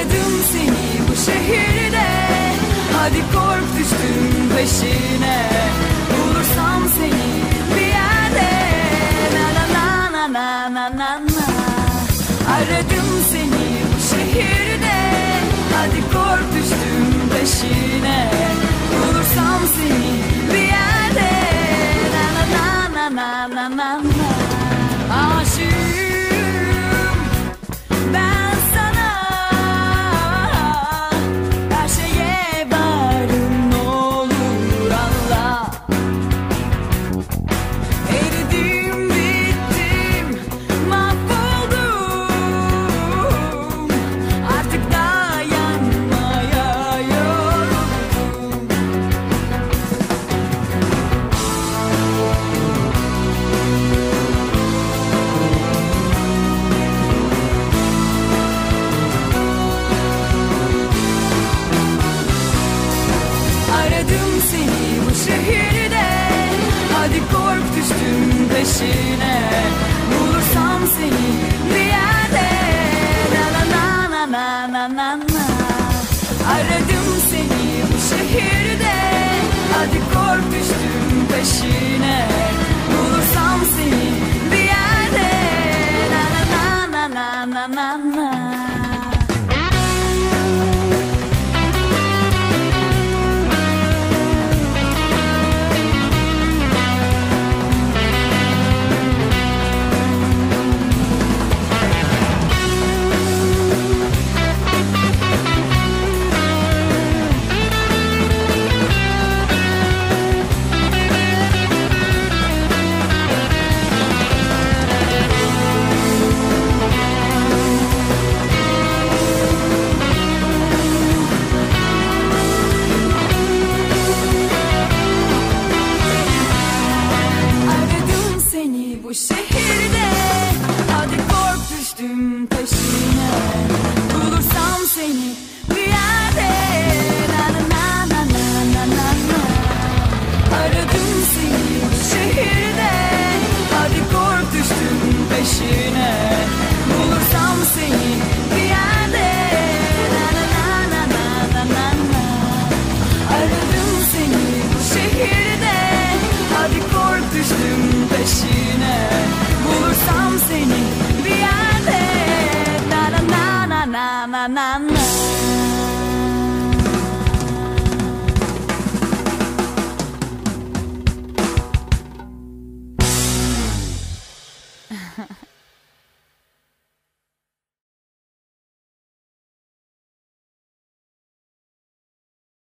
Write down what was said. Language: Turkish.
Aradım seni bu şehirde, hadi kork düştüm peşine. Bulursam seni bir yerde, na na na na na na na. Aradım seni bu şehirde, hadi kork düştüm peşine. Bulursam seni bir yerde, na na na na na na na. Aşığım ben sana, her şeye varım, ne olur anla. Eridim bittim, mahvoldum, artık dayanmaya yoruldum. Aradım seni bu şehirde, hadi kork düştüm peşine. Bulursam seni bir yerde, na na na na na na na. Aradım seni bu şehirde, hadi kork düştüm peşine. Bulursam seni bir yerde, na na na na na na na. Aradım seni bu şehirde, hadi kork düştüm peşine. Bulursam seni bir yerde, na na na na na na na. Aradım seni bu şehirde, hadi kork düştüm peşine. Bulursam seni bir yerde, na na na na na na na. Aradım seni bu şehirde, hadi kork düştüm peşine. Bulursam seni bir yerde, na na na na na na na.